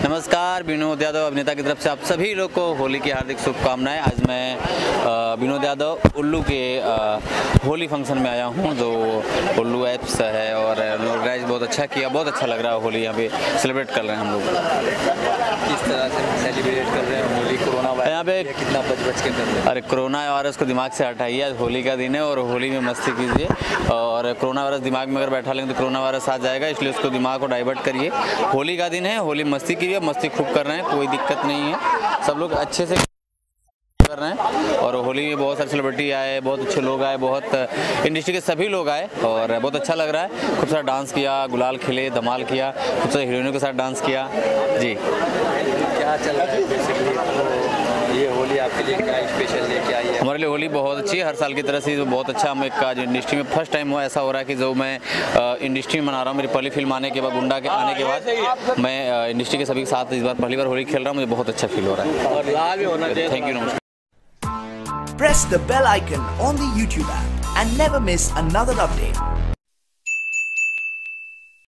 नमस्कार, विनोद यादव अभिनेता की तरफ से आप सभी लोग को होली की हार्दिक शुभकामनाएं। आज मैं विनोद यादव उल्लू के होली फंक्शन में आया हूं, जो उल्लू ऐप्स है और ऑर्गेनाइज बहुत अच्छा किया, बहुत अच्छा लग रहा है। होली यहाँ पे सेलिब्रेट कर रहे हैं हम लोग। किस तरह से सेलिब्रेट कर रहे हैं होली? कोरोना वायरस यहाँ पे कितना बच के कर रहे हैं? अरे कोरोना वायरस को दिमाग से हटाइए, आज होली का दिन है और होली में मस्ती कीजिए। और कोरोना वायरस दिमाग में अगर बैठा लेंगे तो कोरोना वायरस आ जाएगा, इसलिए उसको दिमाग को डाइवर्ट करिए। होली का दिन है, होली मस्ती कीजिए, मस्ती खूब कर रहे हैं, कोई दिक्कत नहीं है, सब लोग अच्छे से कर रहे हैं। और होली में बहुत सारे सेलिब्रिटी आए, बहुत अच्छे लोग आए, बहुत इंडस्ट्री के सभी लोग आए और बहुत अच्छा लग रहा है। खूब सारा डांस किया, गुलाल खिले, धमाल किया, खूब सारे हीरोइनों के साथ डांस किया। जी, क्या चल रहा है बेसिकली? ये होली आपके लिए क्या स्पेशल लेके आई है? हमारे लिए होली बहुत अच्छी है, हर साल की तरह से बहुत अच्छा। हम एक आज इंडस्ट्री में फर्स्ट टाइम हुआ ऐसा हो रहा है कि जो मैं इंडस्ट्री में मना रहा हूँ। मेरी पहली फिल्म आने के बाद, गुंडा के आने के बाद मैं इंडस्ट्री के सभी के साथ इस बार पहली बार होली खेल रहा हूँ। मुझे बहुत अच्छा फील हो रहा है और लाल भी होना चाहिए। थैंक यू, नमस्कार। Press the bell icon on the YouTube app and never miss another update.